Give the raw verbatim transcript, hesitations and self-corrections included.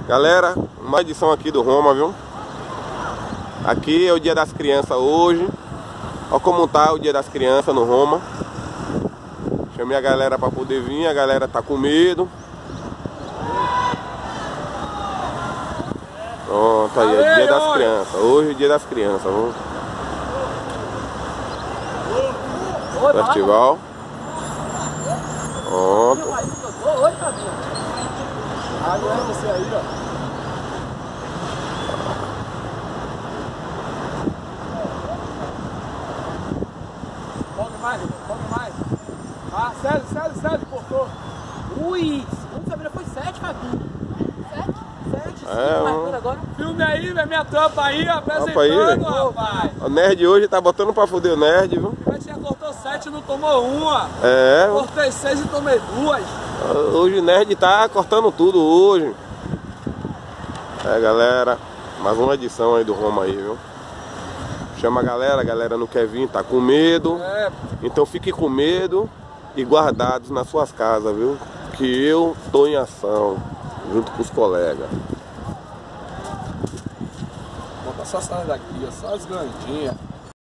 Galera, uma edição aqui do Roma, viu? Aqui é o Dia das Crianças hoje. Olha como tá o Dia das Crianças no Roma. Chamei a galera pra poder vir, a galera tá com medo. Pronto, aí é o Dia das Crianças. Hoje é o Dia das Crianças, viu? Festival. Pronto. Oi, Fabinho. Agora é você aí, ó. Come mais, come mais. Ah, sério, sério, sério, cortou. Ui, segundo Fabinho foi sete, Fabinho. Sete? Sete, sim, É, marcando agora. Filme aí, velho, minha tropa aí, apresentando, aí, rapaz. O Nerd hoje tá botando pra fuder o Nerd, viu? O tinha cortou sete e não tomou uma. É. Cortei seis e tomei duas. Hoje o Nerd tá cortando tudo hoje. É, galera, mais uma edição aí do Roma aí, viu? Chama a galera, a galera não quer vir, tá com medo. É. Então fique com medo e guardados nas suas casas, viu? Que eu tô em ação, junto com os colegas. Bota só essas daqui, ó, só as grandinhas.